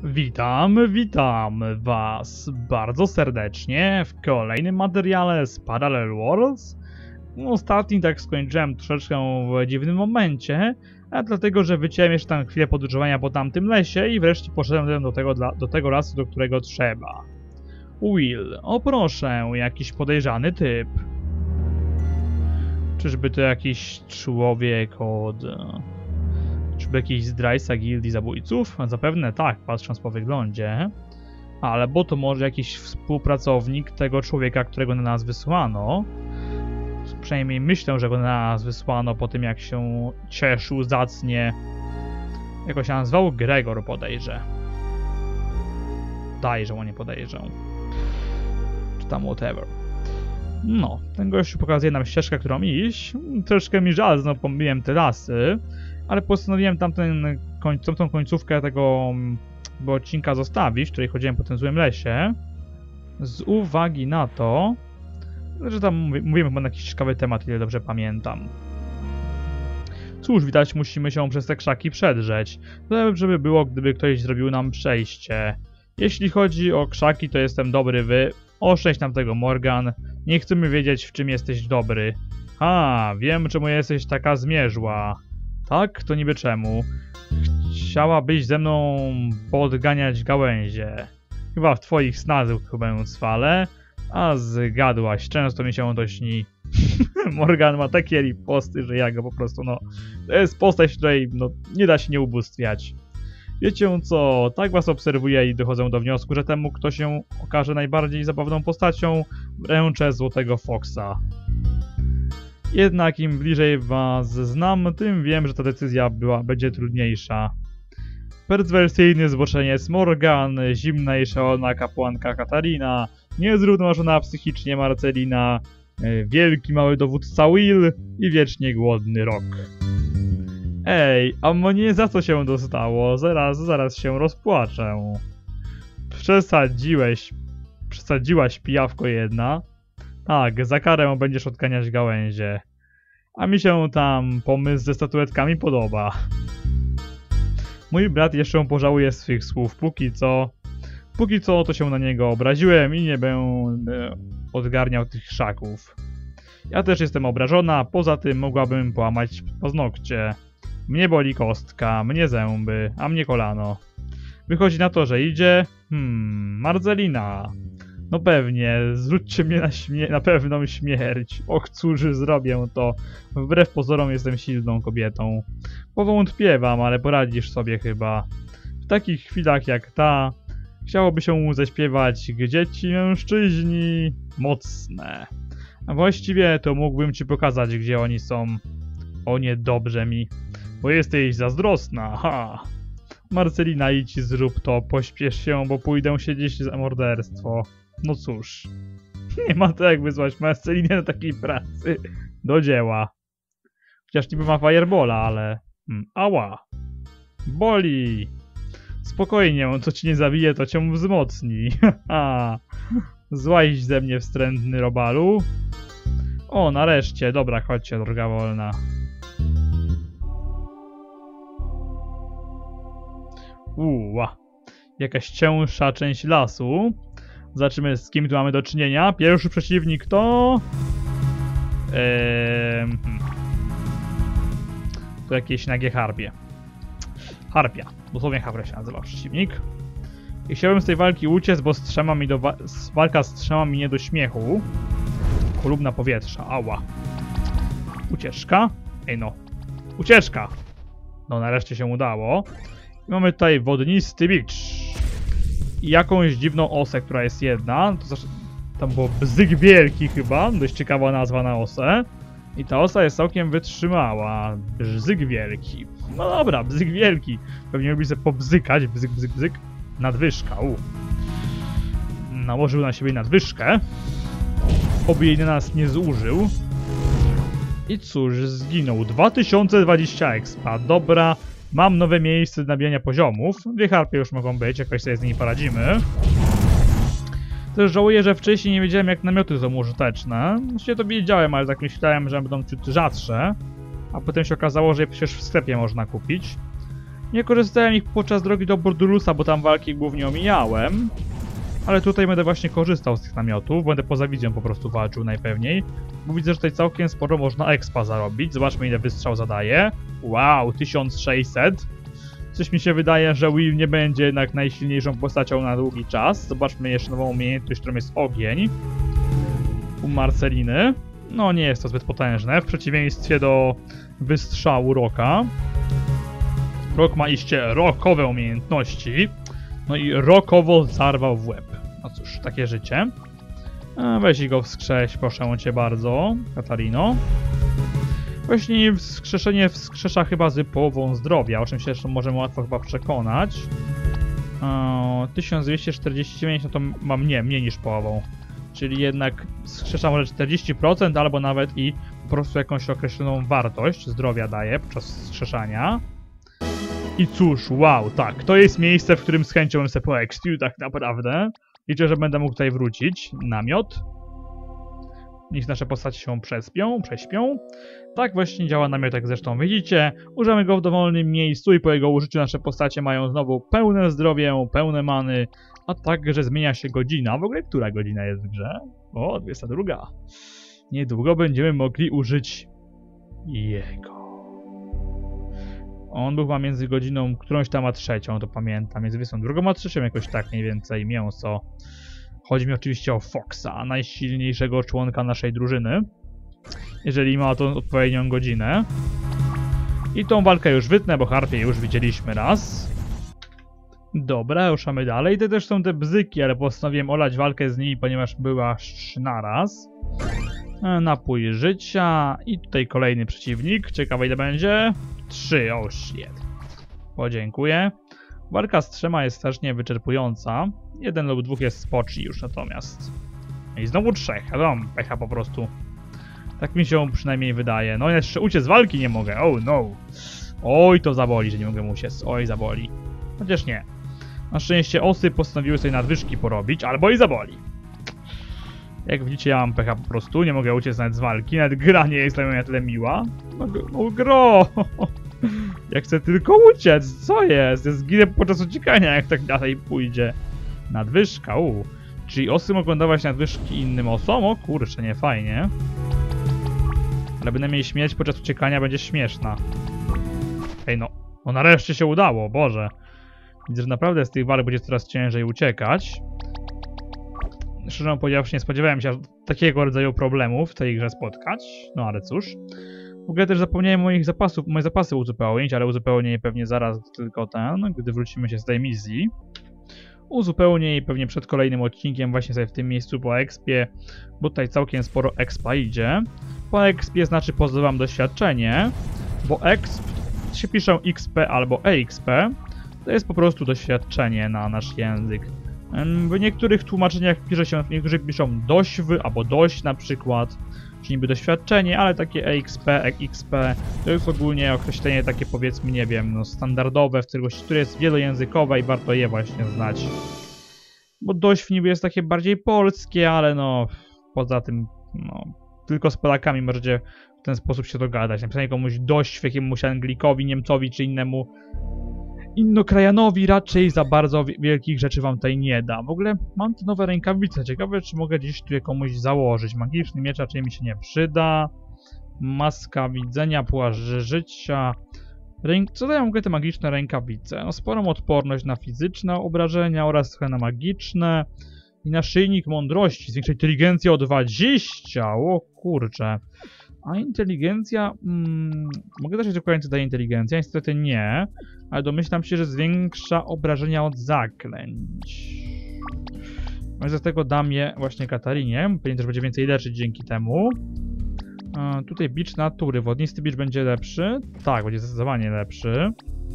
Witam was bardzo serdecznie w kolejnym materiale z Parallel Worlds. Ostatni tak skończyłem troszeczkę w dziwnym momencie, a dlatego, że wyciąłem jeszcze tam chwilę podróżowania po tamtym lesie i wreszcie poszedłem do tego lasu, do którego trzeba. Will, o proszę, jakiś podejrzany typ. Czyżby to jakiś człowiek od... Czyżby jakiś zdrajca gildii zabójców? Zapewne tak, patrząc po wyglądzie. Albo to może jakiś współpracownik tego człowieka, którego na nas wysłano. Przynajmniej myślę, że go na nas wysłano po tym, jak się cieszył zacnie. Jak się nazywał? Gregor, podejrzę. Dajże, nie podejrzę. Czy tam whatever. No, ten gościu pokazuje nam ścieżkę, którą iść. Troszkę mi żal, znowu pomyliłem te lasy. Ale postanowiłem tamtą końcówkę tego odcinka zostawić, w której chodziłem po tym złym lesie. Z uwagi na to, że tam mówimy chyba na jakiś ciekawy temat, ile dobrze pamiętam. Cóż, widać, musimy się przez te krzaki przedrzeć. Dobrze by było, gdyby ktoś zrobił nam przejście. Jeśli chodzi o krzaki, to jestem dobry wy. Oszczędź nam tego, Morgan. Nie chcemy wiedzieć, w czym jesteś dobry. A, wiem, czemu jesteś taka zmierzła. Tak? To niby czemu? Chciałabyś ze mną podganiać gałęzie. Chyba w twoich snach chyba cwale. A zgadłaś, często mi się to śni. Morgan ma takie riposty, że ja go po prostu, to jest postać, której, nie da się nie ubóstwiać. Wiecie co, tak was obserwuję i dochodzę do wniosku, że temu, kto się okaże najbardziej zabawną postacią, wręczę Złotego Foxa. Jednak im bliżej was znam, tym wiem, że ta decyzja będzie trudniejsza. Perswersyjny zboczeniec Morgan, zimna i szalona kapłanka Katarina, niezrównoważona psychicznie Marcelina, wielki mały dowódca Will i wiecznie głodny Rock. Ej, a mnie za co się dostało? Zaraz się rozpłaczę. Przesadziłaś, pijawko jedna. Tak, za karę będziesz odganiać gałęzie. A mi się tam pomysł ze statuetkami podoba. Mój brat jeszcze pożałuje swych słów, póki co to się na niego obraziłem i nie będę odgarniał tych krzaków. Ja też jestem obrażona, poza tym mogłabym połamać paznokcie. Mnie boli kostka, mnie zęby, a mnie kolano. Wychodzi na to, że idzie... Marcelina. No pewnie, zwróćcie mnie na pewną śmierć. Och, cóż, zrobię to. Wbrew pozorom jestem silną kobietą. Powątpiewam, ale poradzisz sobie chyba. W takich chwilach jak ta, chciałoby się zaśpiewać gdzie ci mężczyźni mocne. A właściwie to mógłbym ci pokazać, gdzie oni są. O nie, dobrze mi. Bo jesteś zazdrosna, ha! Marcelina, idź zrób to, pośpiesz się, bo pójdę siedzieć za morderstwo. No cóż, nie ma to jak wysłać Marcelinę do takiej pracy. Do dzieła. Chociaż niby ma firebola, ale... Ała! Boli! Spokojnie, co ci nie zabije, to cię wzmocni. Złaź ze mnie, wstrętny robalu. O, nareszcie. Dobra, chodźcie, droga wolna. Jakaś cięższa część lasu. Zobaczymy, z kim tu mamy do czynienia. Pierwszy przeciwnik to... To jakieś nagie harpie. Harpia. Dosłownie harpia się nazywa przeciwnik. I chciałbym z tej walki uciec, bo walka z strzema mi nie do śmiechu. Kolumna powietrza. Ała. Ucieczka. Ucieczka! No, nareszcie się udało. I mamy tutaj wodnisty beach. I jakąś dziwną osę, która jest jedna. To znaczy, tam było bzyk wielki chyba. Dość ciekawa nazwa na osę. I ta osa jest całkiem wytrzymała. Bzyk wielki. No dobra, bzyk wielki. Pewnie mógłby sobie pobzykać. Bzyk, bzyk, bzyk. Nadwyżka. Nałożył na siebie nadwyżkę. Oby jej na nas nie zużył. I cóż, zginął. 2020 expa. Dobra. Mam nowe miejsce do nabijania poziomów. 2 harpie już mogą być, jakoś sobie z nimi poradzimy. Też żałuję, że wcześniej nie wiedziałem, jak namioty są użyteczne. Właściwie to wiedziałem, ale tak myślałem, że będą ciut rzadsze. A potem się okazało, że je przecież w sklepie można kupić. Nie korzystałem ich podczas drogi do Bordulusa, bo tam walki głównie omijałem. Ale tutaj będę właśnie korzystał z tych namiotów, będę poza wizją po prostu walczył najpewniej. Bo widzę, że tutaj całkiem sporo można expa zarobić. Zobaczmy, ile wystrzał zadaje. Wow, 1600. Coś mi się wydaje, że Will nie będzie jednak najsilniejszą postacią na długi czas. Zobaczmy jeszcze nową umiejętność, którą jest ogień. U Marceliny. No nie jest to zbyt potężne, w przeciwieństwie do wystrzału Rocka. Rock ma iście rockowe umiejętności. No i rockowo zarwał w łeb. No cóż, takie życie. Weź go wskrześ, proszę cię bardzo, Katarino. Właśnie wskrzeszenie wskrzesza chyba z połową zdrowia, o czym się jeszcze możemy łatwo chyba przekonać. 1249, no to mam mniej niż połową. Czyli jednak wskrzesza może 40%, albo nawet i po prostu jakąś określoną wartość zdrowia daje podczas wskrzeszania. I cóż, wow, tak, to jest miejsce, w którym z chęcią bym sobie poekspił tak naprawdę. Liczę, że będę mógł tutaj wrócić. Namiot. Niech nasze postacie się prześpią. Tak właśnie działa namiot, jak zresztą widzicie. Używamy go w dowolnym miejscu i po jego użyciu nasze postacie mają znowu pełne zdrowie, pełne many, a także zmienia się godzina. W ogóle która godzina jest w grze? O, 22. Niedługo będziemy mogli użyć jego. On był chyba między godziną którąś tam a trzecią, to pamiętam. Między 22 a 3 jakoś tak mniej więcej mięso. Chodzi mi oczywiście o Foxa, najsilniejszego członka naszej drużyny. Jeżeli ma to odpowiednią godzinę. I tą walkę już wytnę, bo Harpię już widzieliśmy raz. Dobra, ruszamy dalej. Te też są te bzyki, ale postanowiłem olać walkę z nimi, ponieważ była 3 naraz. Napój życia. I tutaj kolejny przeciwnik. Ciekawe ile będzie. 3, oh shit. Podziękuję. Walka z 3 jest strasznie wyczerpująca. 1 lub 2 jest spoczy już natomiast. I znowu 3. Adam, pecha po prostu. Tak mi się przynajmniej wydaje. No jeszcze uciec z walki nie mogę. Oh no. Oj, to zaboli, że nie mogę uciec. Oj, zaboli. Chociaż nie. Na szczęście osy postanowiły sobie nadwyżki porobić, albo i zaboli. Jak widzicie, ja mam pecha po prostu. Nie mogę uciec nawet z walki. Nawet gra nie jest dla mnie na tyle miła. No gro. Ja chcę tylko uciec. Co jest? Ja zginę podczas uciekania, jak tak dalej pójdzie. Nadwyżka, Czyli osy mogą dawać nadwyżki innym osom? O kurczę, nie fajnie. Ale bynajmniej śmierć podczas uciekania będzie śmieszna. Ej no nareszcie się udało, Boże. Widzę, że naprawdę z tych walk będzie coraz ciężej uciekać. Szczerze powiedziawszy, nie spodziewałem się takiego rodzaju problemów w tej grze spotkać. No ale cóż. W ogóle też zapomniałem moje zapasy uzupełnić, ale uzupełnię je pewnie zaraz tylko gdy wrócimy się z tej misji. Uzupełnię je pewnie przed kolejnym odcinkiem właśnie sobie w tym miejscu po expie, bo tutaj całkiem sporo expa idzie. Po expie znaczy pozbywam doświadczenie, bo exp się piszą XP albo EXP, to jest po prostu doświadczenie na nasz język. W niektórych tłumaczeniach niektórzy piszą dośw albo dość na przykład, czyli niby doświadczenie, ale takie EXP, EXP to jest ogólnie określenie takie, powiedzmy, nie wiem, no standardowe, które jest wielojęzykowe i warto je właśnie znać. Bo dośw niby jest takie bardziej polskie, ale no poza tym, no tylko z Polakami możecie w ten sposób się dogadać. Napisanie komuś dośw, jakiemuś Anglikowi, Niemcowi czy innemu innokrajanowi raczej za bardzo wielkich rzeczy wam tutaj nie da. W ogóle mam te nowe rękawice. Ciekawe, czy mogę gdzieś tu je komuś założyć. Magiczny miecz raczej mi się nie przyda. Maska widzenia, płaszcz życia. Co dają w ogóle te magiczne rękawice? No, sporą odporność na fizyczne obrażenia oraz trochę na magiczne. I naszyjnik mądrości. Zwiększa inteligencję o 20. O kurczę. A inteligencja... mogę dać tylko ręce daje inteligencja? Niestety nie. Ale domyślam się, że zwiększa obrażenia od zaklęć. Więc dlatego dam je właśnie Katarinie. Pewnie też będzie więcej leczyć dzięki temu. Tutaj bicz natury. Wodnisty bicz będzie lepszy. Tak, będzie zdecydowanie lepszy.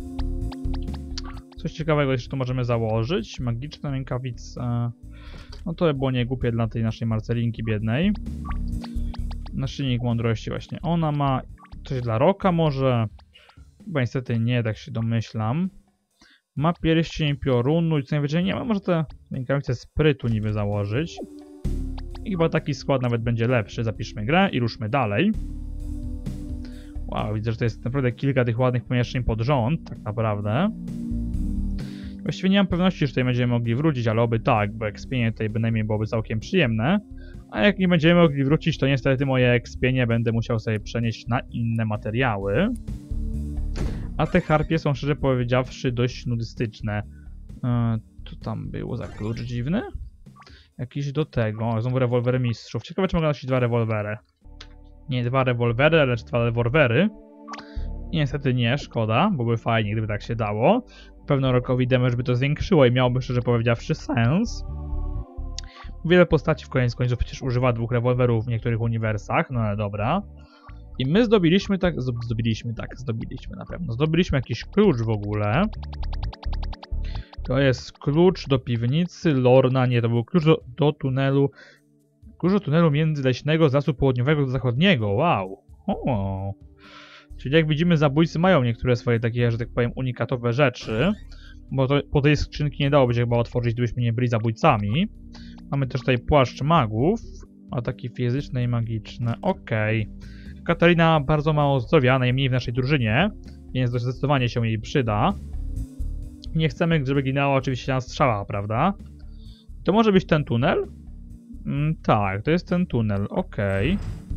Coś ciekawego jeszcze tu możemy założyć. Magiczne rękawice. No to by było niegłupie dla tej naszej Marcelinki biednej. Naszyjnik mądrości właśnie ona ma. Coś dla Rocka może? Chyba niestety nie, tak się domyślam. Ma pierścień piorunu i co najwyżej nie ma. Może te rękawice sprytu niby założyć. I chyba taki skład nawet będzie lepszy. Zapiszmy grę i ruszmy dalej. Wow, widzę, że to jest naprawdę kilka tych ładnych pomieszczeń pod rząd, tak naprawdę. Właściwie nie mam pewności, że tutaj będziemy mogli wrócić, ale oby tak, bo ekspienie tutaj bynajmniej byłoby całkiem przyjemne. A jak nie będziemy mogli wrócić, to niestety moje ekspienie będę musiał sobie przenieść na inne materiały. A te harpie są, szczerze powiedziawszy, dość nudystyczne. Co tam było za klucz dziwny? Jakiś do tego. Znowu rewolwery mistrzów. Ciekawe, czy mogę nosić 2 rewolwery. Nie 2 rewolwery, lecz 2 rewolwery. I niestety nie, szkoda, bo by fajnie, gdyby tak się dało. Pewno rokowi damage by to zwiększyło i miałoby, szczerze powiedziawszy, sens. Wiele postaci w koniec końców przecież używa 2 rewolwerów w niektórych uniwersach, no ale dobra. I my zdobyliśmy na pewno. Zdobyliśmy jakiś klucz w ogóle. To jest klucz do piwnicy Lorna, nie, to był klucz do tunelu. Klucz do tunelu międzyleśnego z lasu południowego do zachodniego, wow. O. Czyli jak widzimy, zabójcy mają niektóre swoje takie, że tak powiem, unikatowe rzeczy. Bo to, po tej skrzynki nie dałoby się chyba otworzyć, gdybyśmy nie byli zabójcami. Mamy też tutaj płaszcz magów. Ataki fizyczne i magiczne, okej. Katarina bardzo mało zdrowia, najmniej w naszej drużynie, więc zdecydowanie się jej przyda. Nie chcemy, żeby ginęła oczywiście na strzała, prawda? To może być ten tunel? Tak, to jest ten tunel, okej.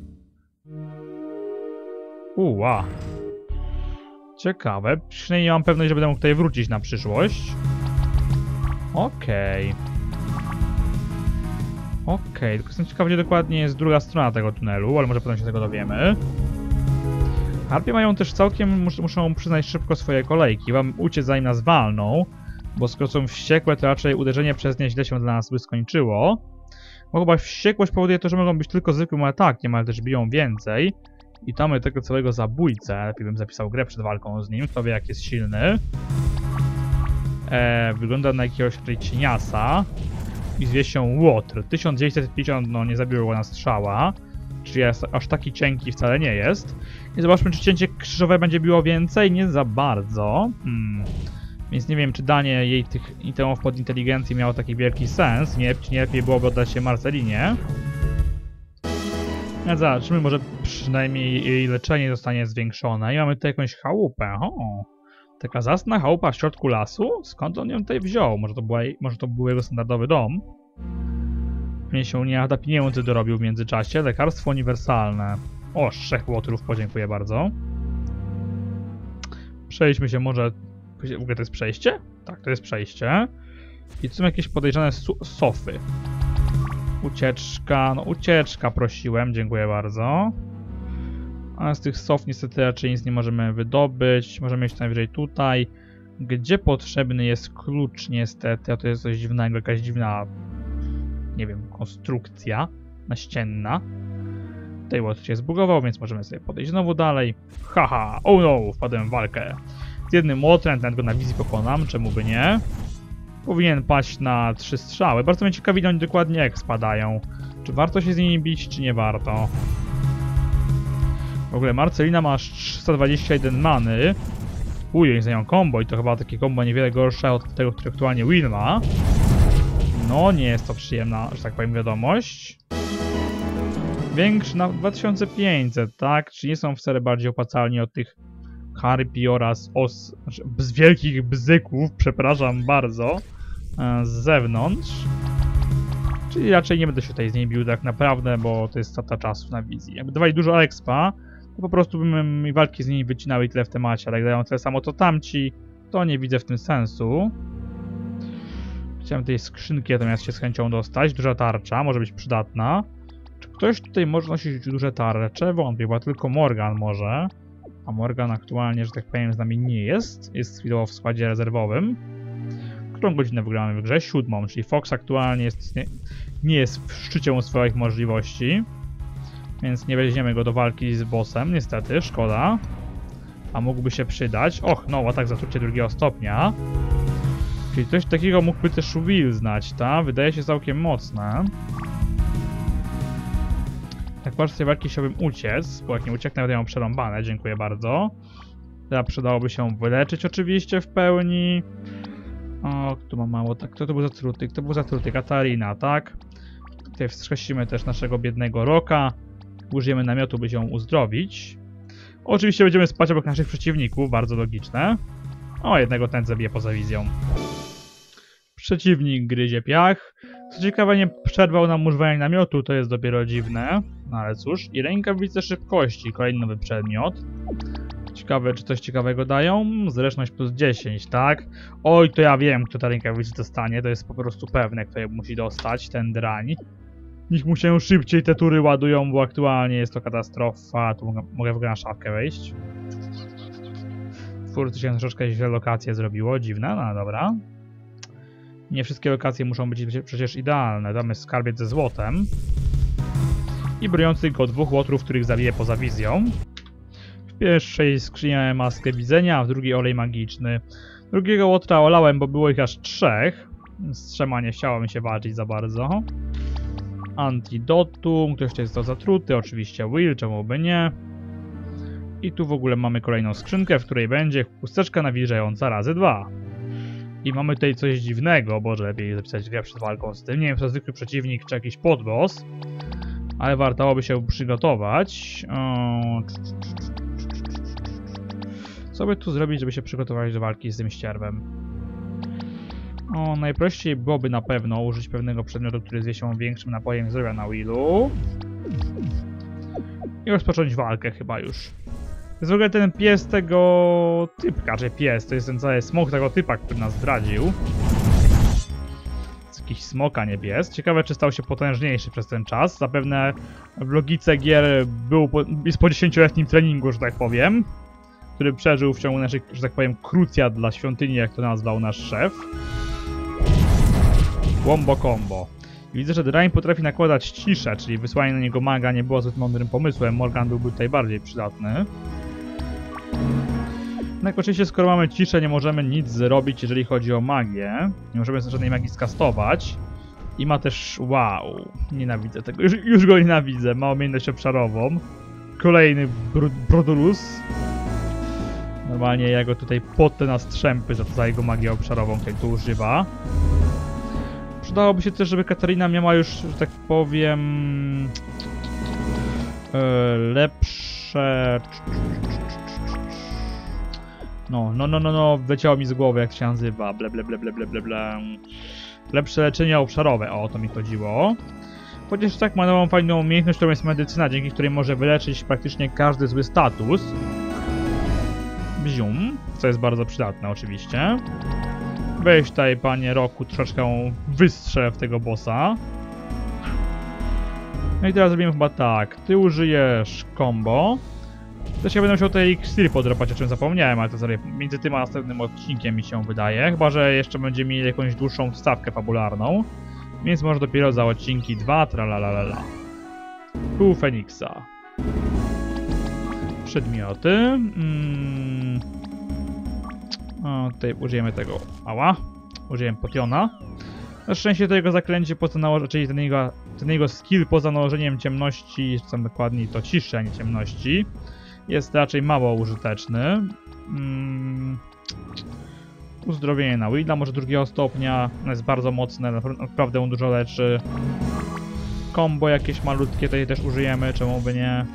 Uła. Ciekawe, przynajmniej mam pewność, że będę mógł tutaj wrócić na przyszłość. Okej, tylko jestem ciekaw, gdzie dokładnie jest druga strona tego tunelu, ale może potem się tego dowiemy. Harpie mają też całkiem, muszą przyznać szybko swoje kolejki, wam uciec zanim nas walną, bo skoro są wściekłe, to raczej uderzenie przez nie źle się dla nas by skończyło. Bo chyba wściekłość powoduje to, że mogą być tylko zwykłym atakiem, ale też biją więcej. I tam mamy tego całego zabójcę, lepiej bym zapisał grę przed walką z nim, kto wie jak jest silny. Wygląda na jakiegoś raczej cieniasa. I zwie się Łotr. 1950, no nie zabiło go na strzała. Czyli aż taki cienki wcale nie jest. I zobaczmy, czy cięcie krzyżowe będzie biło więcej. Nie za bardzo. Więc nie wiem, czy danie jej tych itemów pod inteligencję miało taki wielki sens. Czy nie lepiej byłoby oddać się Marcelinie. No zobaczymy, może przynajmniej jej leczenie zostanie zwiększone. I mamy tutaj jakąś chałupę. Taka zacna chałupa w środku lasu? Skąd on ją tutaj wziął? Może to był jego standardowy dom? Mnie się nie lada pieniędzy dorobił w międzyczasie. Lekarstwo uniwersalne. O, 3 łotrów, podziękuję bardzo. Przejdźmy się może... W ogóle to jest przejście? Tak, to jest przejście. I tu są jakieś podejrzane sofy. Ucieczka, no ucieczka prosiłem, dziękuję bardzo. A z tych sof niestety raczej nic nie możemy wydobyć. Możemy iść najwyżej tutaj, gdzie potrzebny jest klucz niestety, a to jest coś dziwnego, jakaś dziwna, nie wiem, konstrukcja naścienna. Tutaj łotr się zbugował, więc możemy sobie podejść znowu dalej. Haha, oh no, wpadłem w walkę. Z jednym łotrem, nawet go na wizji pokonam, czemu by nie. Powinien paść na 3 strzały. Bardzo mnie ciekawi, oni dokładnie jak spadają. Czy warto się z nimi bić, czy nie warto? W ogóle Marcelina ma 321 many. Oni znają combo i to chyba takie combo niewiele gorsze od tego, które aktualnie Will ma. No, nie jest to przyjemna, że tak powiem, wiadomość. Większy na 2500, tak? Czy nie są wcale bardziej opłacalni od tych harpi oraz z wielkich bzyków, przepraszam bardzo, z zewnątrz. Czyli raczej nie będę się tutaj z niej bił tak naprawdę, bo to jest strata czasu na wizji. Jakby dawali dużo expa, to po prostu bym mi walki z nimi wycinały i tyle w temacie, ale jak dają tyle samo to tamci, to nie widzę w tym sensu. Chciałem tej skrzynki natomiast się z chęcią dostać. Duża tarcza, może być przydatna. Czy ktoś tutaj może nosić duże tarcze? Wątpię, bo tylko Morgan może. A Morgan aktualnie, że tak powiem, z nami nie jest. Jest chwilowo w składzie rezerwowym. Którą godzinę wygramy w grze? 7, czyli Fox aktualnie nie jest w szczycie swoich możliwości. Więc nie weźmiemy go do walki z bossem, niestety, szkoda. A mógłby się przydać. Och, no, atak zatrucie 2. stopnia. Czyli coś takiego mógłby też Will znać, ta? Wydaje się całkiem mocne. Jak patrzę tej walki chciałbym uciec, bo jak nie ucieknę, będę ją przerąbane, dziękuję bardzo. Teraz przydałoby się wyleczyć oczywiście w pełni. O, tu mam mało, tak, kto to był zatruty? Kto był zatruty? Katarina, tak? Tutaj wskrzesimy też naszego biednego Roka. Użyjemy namiotu, by się uzdrowić. Oczywiście będziemy spać obok naszych przeciwników, bardzo logiczne. O, jednego ten zabije poza wizją. Przeciwnik gryzie piach. Co ciekawe, nie przerwał nam używania namiotu, to jest dopiero dziwne. No ale cóż, i rękawice szybkości, kolejny nowy przedmiot. Ciekawe, czy coś ciekawego dają? Zręczność plus 10, tak? Oj, to ja wiem, kto ta rękawica dostanie, to jest po prostu pewne, kto je musi dostać, ten drań. Niech mu się szybciej te tury ładują, bo aktualnie jest to katastrofa. Tu mogę w ogóle na szafkę wejść. Twórcy się troszeczkę źle lokacje zrobiło, dziwne, no dobra. Nie wszystkie lokacje muszą być przecież idealne. Damy skarbiec ze złotem. I broniących go 2 łotrów, których zabiję poza wizją. W pierwszej skrzyni miałem maskę widzenia, a w drugiej olej magiczny. Drugiego łotra olałem, bo było ich aż 3. Z 3 nie chciało mi się walczyć za bardzo. Antidotum, ktoś jest to zatruty, oczywiście Will, czemu by nie. I tu w ogóle mamy kolejną skrzynkę, w której będzie chusteczka nawilżająca razy 2. I mamy tutaj coś dziwnego, boże, lepiej zapisać grę przed walką z tym. Nie wiem, czy to zwykły przeciwnik, czy jakiś podboss. Ale warto by się przygotować. Co by tu zrobić, żeby się przygotować do walki z tym ścierwem? Najprościej byłoby na pewno użyć pewnego przedmiotu, który zwie się większym napojem zdrowia na Willu. I rozpocząć walkę chyba już. To jest w ogóle ten pies tego typka, czy pies, to jest ten cały smok tego typa, który nas zdradził. Z jakiś smoka niebies. Ciekawe, czy stał się potężniejszy przez ten czas. Zapewne w logice gier jest po 10-letnim treningu, że tak powiem. Który przeżył w ciągu naszych, że tak powiem, krucjat dla świątyni, jak to nazwał nasz szef. Wombo combo. Widzę, że Drain potrafi nakładać ciszę, czyli wysłanie na niego maga nie było zbyt mądrym pomysłem. Morgan byłby tutaj bardziej przydatny. Jednak oczywiście, skoro mamy ciszę, nie możemy nic zrobić, jeżeli chodzi o magię. Nie możemy żadnej magii skastować. I ma też... wow, nienawidzę tego. Już go nienawidzę. Ma umiejętność obszarową. Kolejny Brodulus. Normalnie ja go tutaj potę na strzępy za jego magię obszarową, której tu używa. Przydałoby się też, żeby Katarina miała już, że tak powiem... lepsze... No, wleciało mi z głowy, jak się nazywa. Ble. Lepsze leczenie obszarowe, o to mi chodziło. Chociaż tak ma nową fajną umiejętność, którą jest medycyna, dzięki której może wyleczyć praktycznie każdy zły status. Bzium, co jest bardzo przydatne oczywiście. Weź tutaj, panie Roku, troszeczkę wystrzel w tego bossa. No i teraz zrobimy chyba tak. Ty użyjesz combo. Też ja będę musiał tutaj eliksir podropać, o czym zapomniałem, ale to zrobię między tym a następnym odcinkiem, mi się wydaje. Chyba że jeszcze będziemy mieli jakąś dłuższą wstawkę fabularną. Więc może dopiero za odcinki 2, tralalala. Pół Feniksa. Przedmioty. Tutaj użyjemy tego. Ała. Użyjemy potiona. Na szczęście to jego zaklęcie poza nałożeniem, czyli ten jego skill poza nałożeniem ciemności, czy tam dokładniej to ciszy, a nie ciemności, jest raczej mało użyteczny. Uzdrowienie na Willa, może 2 stopnia. No jest bardzo mocne, naprawdę dużo leczy. Combo jakieś malutkie tutaj też użyjemy, czemu by nie.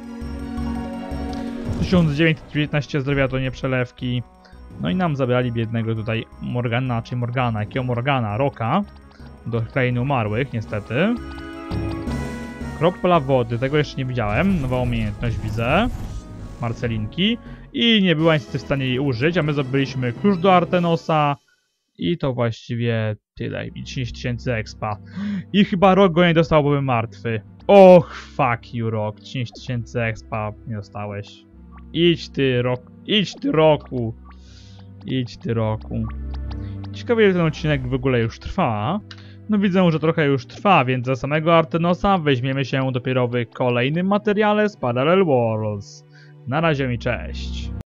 1919 zdrowia to nie przelewki. No i nam zabrali biednego tutaj Morgana, jakiego Morgana? Roka. Do krainy umarłych, niestety. Kropla wody, tego jeszcze nie widziałem. Nowa umiejętność widzę. Marcelinki. I nie była niestety w stanie jej użyć, a my zdobyliśmy klucz do Artenosa. I to właściwie tyle. I 10 000 expa. I chyba Rok go nie dostał, bo był martwy. Och, fuck you, Rok. 10 000 expa nie dostałeś. Idź ty, Rok. Idź ty, Roku. Idź ty, Roku. Ciekawe, ile ten odcinek w ogóle już trwa. No widzę, że trochę już trwa, więc za samego Artenosa weźmiemy się dopiero w kolejnym materiale z Parallel Worlds. Na razie mi cześć.